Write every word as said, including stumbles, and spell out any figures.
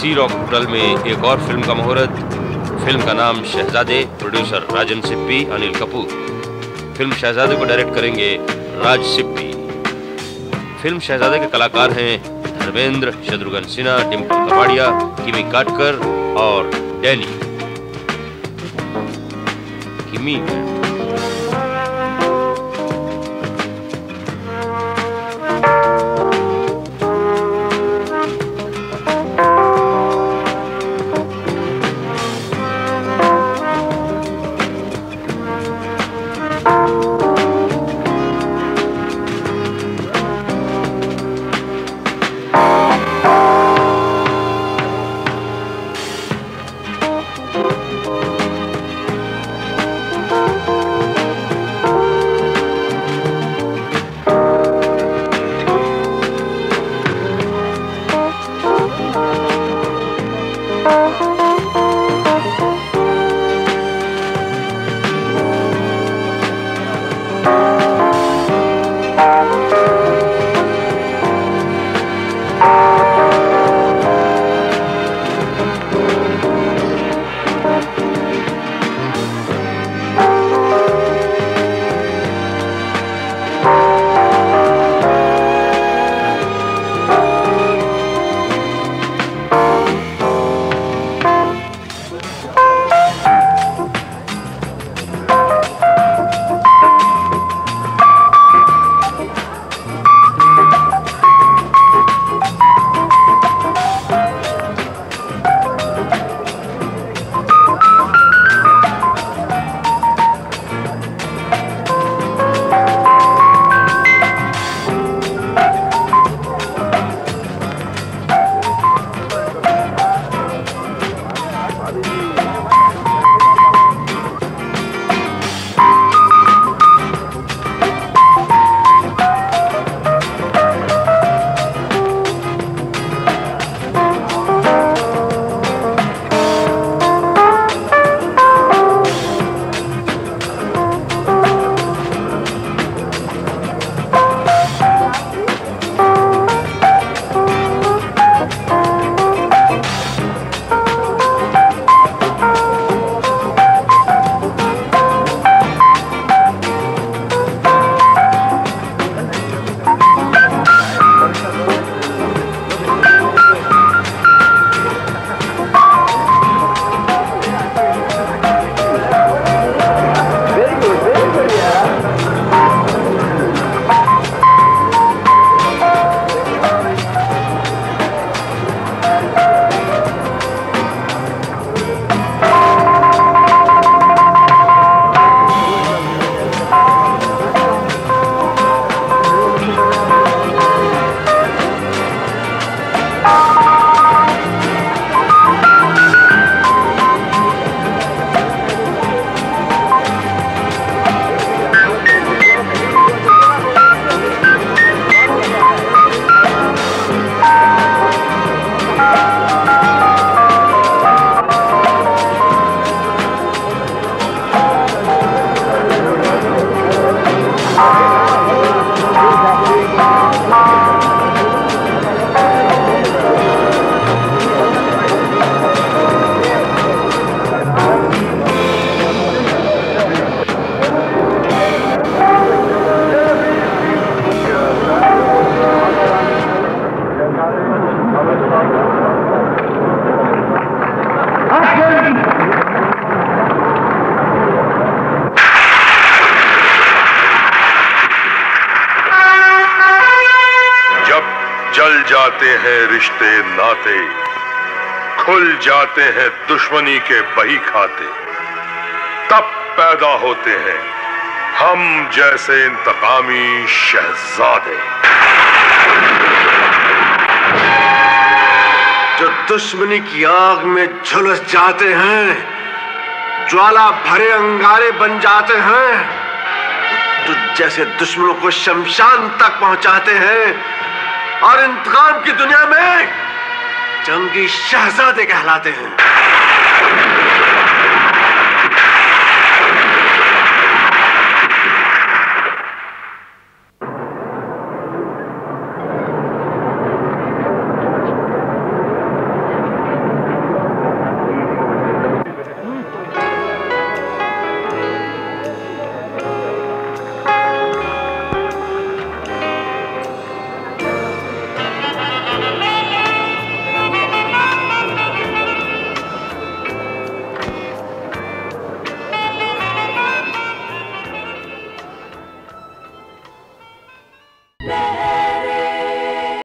इसी rock hotel में एक और फिल्म का मुहूर्त। फिल्म का नाम शहजादे, प्रोड्यूसर राज सिप्पी, अनिल कपूर। फिल्म शहजादे को डायरेक्ट करेंगे राज सिप्पी। फिल्म शहजादे के कलाकार हैं धर्मेंद्र, शत्रुघ्न सिन्हा, डिम्पल कपाड़िया, किमी काटकर और डैनी किमी। जाते हैं रिश्ते नाते, खुल जाते हैं दुश्मनी के बही खाते, तब पैदा होते हैं हम जैसे इंतकामी शहजादे जो दुश्मनी की आग में झुलस जाते हैं, ज्वाला भरे अंगारे बन जाते हैं, तो जैसे दुश्मनों को शमशान तक पहुंचाते हैं और इंतकाम की दुनिया में जंगी शहजादे कहलाते हैं।